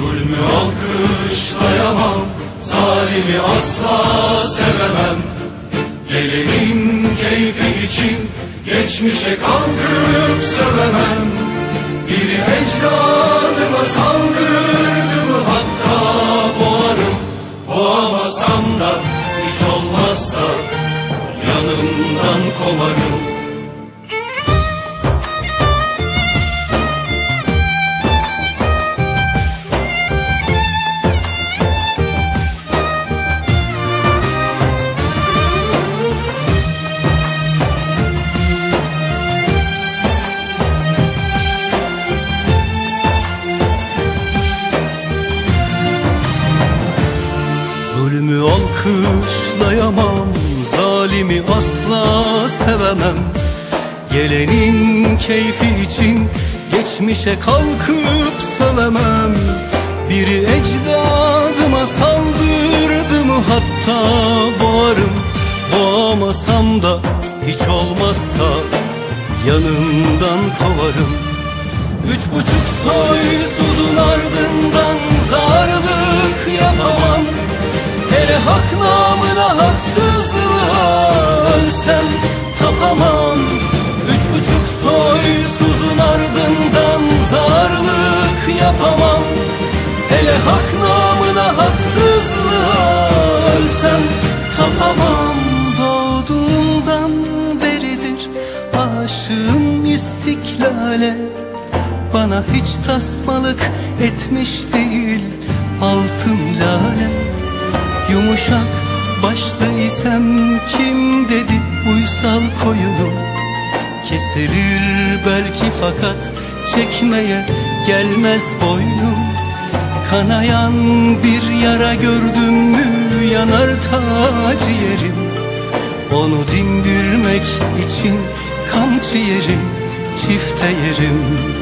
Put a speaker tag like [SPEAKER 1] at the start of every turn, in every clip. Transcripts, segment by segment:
[SPEAKER 1] Zulmü alkışlayamam, zalimi asla sevemem. Gelenin keyfi için geçmişe kalkıp sövemem. Biri ecdadıma saldırdı mı hatta boğarım. Boğamasam da hiç olmazsa yanımdan kovarım.
[SPEAKER 2] Zulmü alkışlayamam, zalimi asla sevemem. Gelenin keyfi için geçmişe kalkıp sövemem. Biri ecdadıma saldırdı mı hatta boğarım. Boğamasam da hiç olmazsa yanımdan kovarım. 3,5 soysuzun ardından zarlık yapamam. Hele hak namına haksızlığa ölsem tapamam. 3,5 soysuzun ardından zarlık yapamam. Hele hak namına haksızlığa ölsem tapamam. Doğduğumdan beridir aşığım istiklale. Bana hiç tasmalık etmiş değil altın lale. Yumuşak başlı isem kim dedi uysal koyunum. Kesilir belki fakat çekmeye gelmez boynum. Kanayan bir yara gördüm mü yanar ta ciğerim. Onu dindirmek için kamçı yerim, çifte yerim.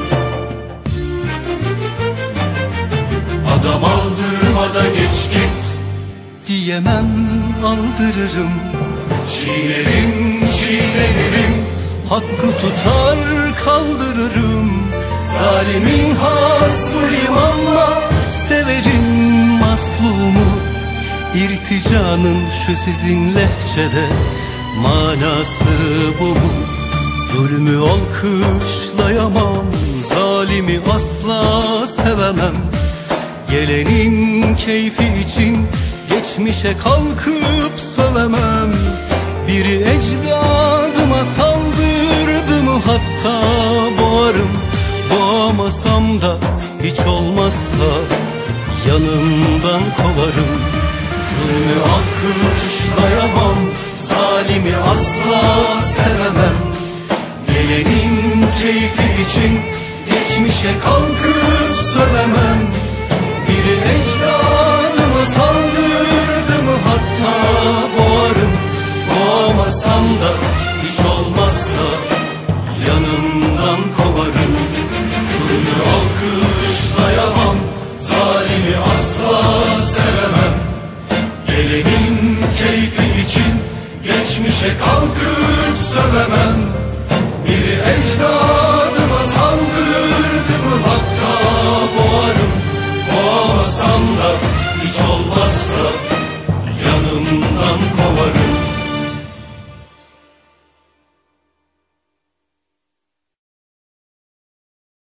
[SPEAKER 1] Adam aldırma da geç git
[SPEAKER 2] diyemem, aldırırım.
[SPEAKER 1] Çiğnerim, çiğnenirim,
[SPEAKER 2] Hakkı tutar kaldırırım.
[SPEAKER 1] zalimin hasmıyım ama
[SPEAKER 2] Severim mazlumu. İrticanın şu sizin lehçede manası bu mu? Zulmü alkışlayamam, zalimi asla sevemem. Gelenin keyfi için geçmişe kalkıp sövemem. Biri ecdadıma saldırdı mı hatta boğarım. Boğamasam da hiç olmazsa yanımdan kovarım.
[SPEAKER 1] zulmü alkışlayamam, zalimi asla sevemem. Gelenin keyfi için geçmişe kalkıp sövemem. Biri ecdadıma saldırdı mı hatta boğarım. Boğamasam da hiç olmazsa yanımdan kovarım. Zulmü alkışlayamam, zalimi asla sevemem. Gelenin keyfi için geçmişe kalkıp